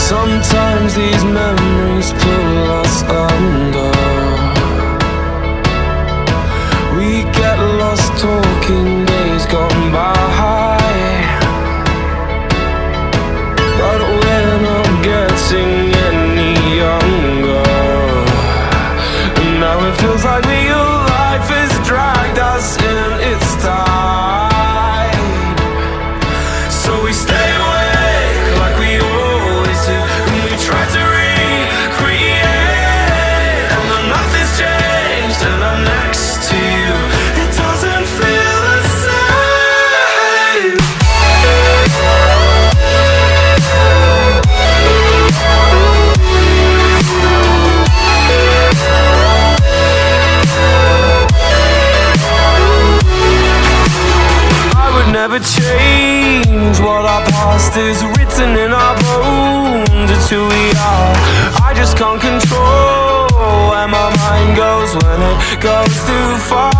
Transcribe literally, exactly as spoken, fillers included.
Sometimes these memories pull us under. We get lost talking days gone by, but we're not getting any younger. And now it feels like real life has dragged us in its tide. So we stay awake like we always do, and we try to recreate. And then nothing's changed, and I'm next to you. It doesn't feel the same. I would never change what our past is written in our bones. It's who we are. I just can't control where my mind goes when it goes too far.